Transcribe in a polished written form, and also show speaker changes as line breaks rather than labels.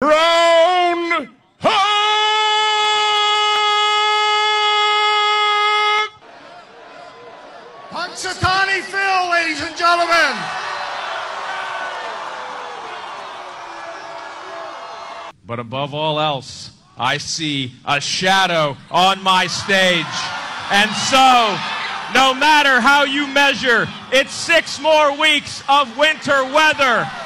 Groundhog! Punxsutawney Phil, ladies and gentlemen. But above all else, I see a shadow on my stage. And so, no matter how you measure, it's 6 more weeks of winter weather.